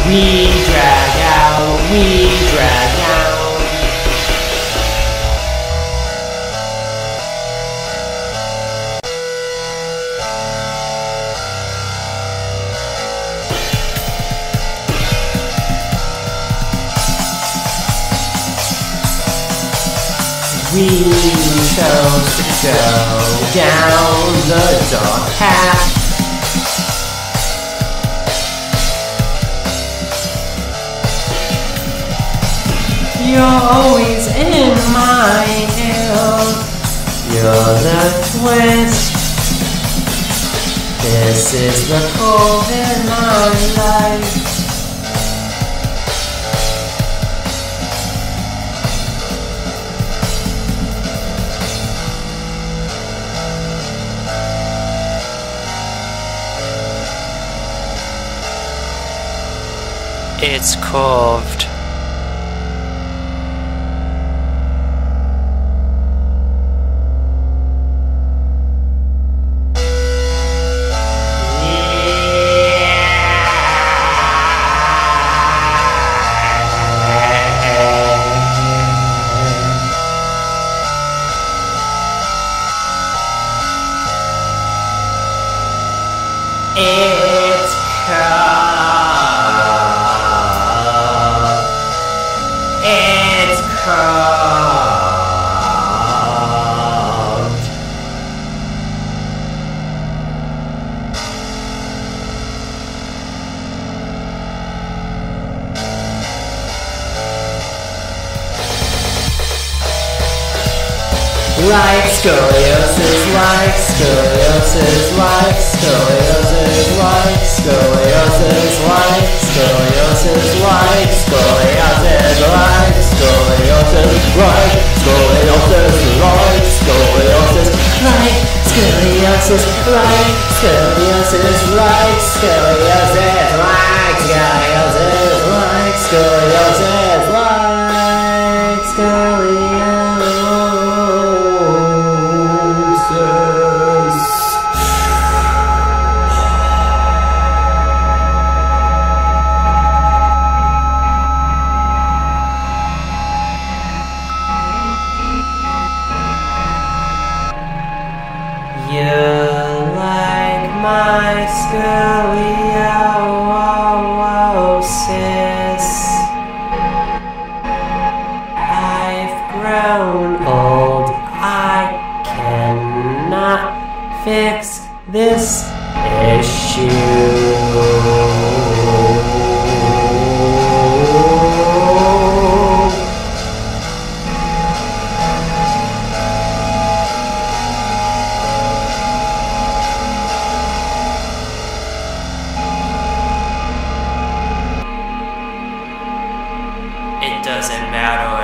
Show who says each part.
Speaker 1: We drag out, we drag out. We chose to go down the dark path. You're always in my ear. You're the twist. This is the cove in my life.
Speaker 2: It's curved.
Speaker 1: It's curved. Like scoliosis, like scoliosis, like scoliosis, like scoliosis, like scoliosis, like scoliosis, like scoliosis, like scoliosis, like scoliosis, like scoliosis, like scoliosis, like scoliosis, like scoliosis, like scoliosis, like scoliosis. You're like my scoliosis. I've grown old. I cannot fix this issue.
Speaker 2: It doesn't matter.